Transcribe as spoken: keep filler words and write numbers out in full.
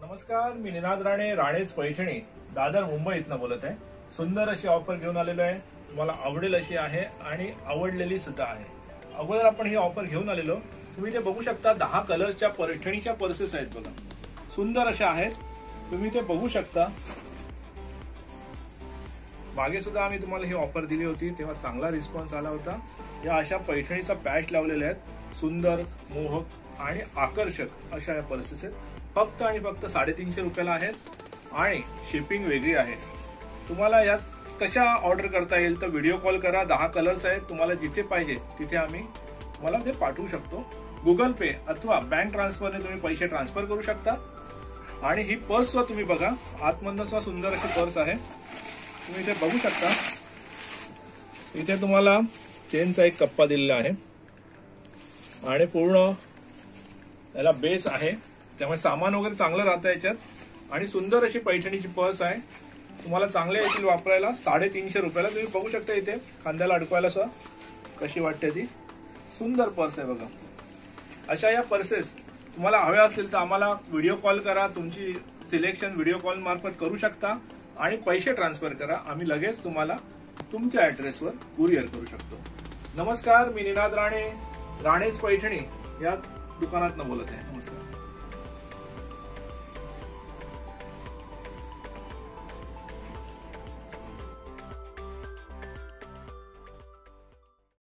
नमस्कार, मी निनाद राणे, राणेच पैठणी, दादर मुंबई इथनं बोलत आहे। सुंदर अशी ऑफर घेऊन आलेलो आहे, तुम्हाला आवडेल अशी आहे आणि आवडलेली सुद्धा आहे। अगोदर आपण ही ऑफर घेऊन आलेलो, तुम्ही ते बघू शकता। दहा कलर्सच्या पैठणीच्या पर्सेस आहेत बघा, सुंदर अशा आहेत, तुम्ही ते बघू शकता। मागे सुद्धा आम्ही तुम्हाला ही ऑफर दिली होती, तेव्हा चांगला रिस्पॉन्स आला होता। या अशा पैठणीचा पॅच लावलेले आहेत, सुंदर, मोहक आणि आकर्षक अशा या पर्सेस आहेत। फक्त आणि फक्त साडेतीनशे रुपयाला आहेत आणि शिपिंग वेगळी आहे। तुम्हाला या कशा ऑर्डर करता येईल तर व्हिडिओ कॉल करा। दहा कलर्स आहेत, तुम्हाला जिथे पाहिजे तिथे आम्ही तुम्हाला ते पाठवू शकतो। गुगल पे अथवा बँक ट्रान्सफरने तुम्ही पैसे ट्रान्सफर करू शकता। आणि ही पर्स तुम्ही बघा, आतमधनं सुद्धा सुंदर अशी पर्स आहे, तुम्ही इथे बघू शकता। इथे तुम्हाला चेनचा एक कप्पा दिलेला आहे आणि पूर्ण याला बेस आहे, त्यामुळे सामान वगैरे चांगलं राहतं याच्यात। आणि सुंदर अशी पैठणीची पर्स आहे, तुम्हाला चांगले येतील वापरायला। साडेतीनशे रुपयाला तुम्ही बघू शकता, इथे खांद्याला अडकवायला सुद्धा कशी वाटते ती सुंदर पर्स आहे बघा। अशा या पर्सेस तुम्हाला हव्या असतील तर आम्हाला व्हिडिओ कॉल करा, तुमची सिलेक्शन व्हिडिओ कॉल मार्फत करू शकता आणि पैसे ट्रान्सफर करा, आम्ही लगेच तुम्हाला तुमच्या ऍड्रेसवर कुरिअर करू शकतो। नमस्कार, मी निनाद राणे, राणेच पैठणी या दुकानातनं बोलत आहे। नमस्कार।